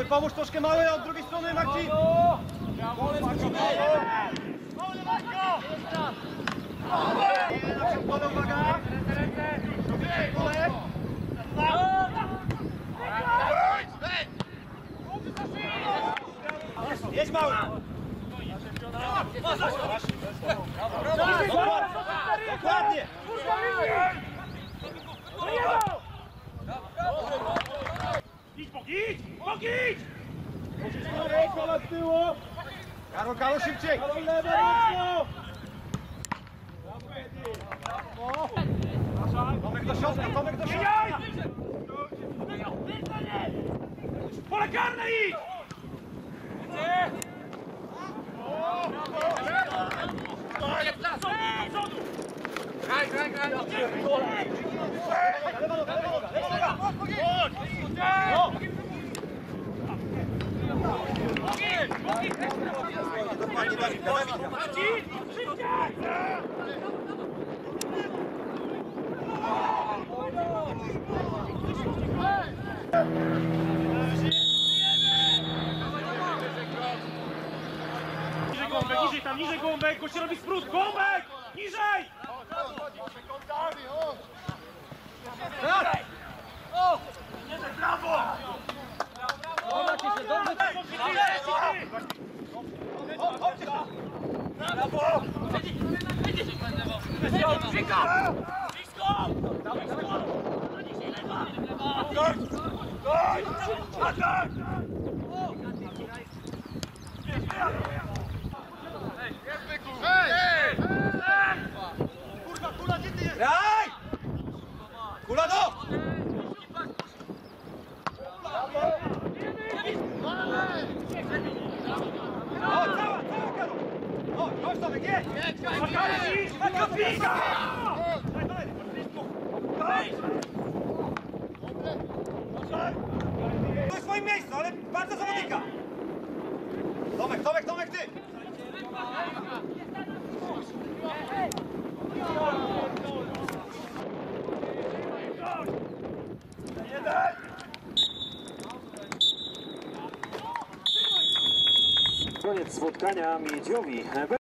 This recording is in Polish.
Tomek, pomóż troszkę mały od drugiej strony, Marcin! Uwaga! Jedź mały! Dokładnie! Idź, idź! Karol, szybciej! Tomek do środka, Tomek do środka! Pole karne idź! Graj! Lewa noga! Dokładnie, Dawid! Niżej Gołąbek, gość robi sprót! Gołąbek! Niżej! Brawo! Kula, gdzie ty jesteś? Graj! Kula do! O, cała Karol! O, chodź Tomek, jedź! To jest w moim miejscu, ale bardzo zawodnika! Tomek, ty! Koniec spotkania Miedziowi.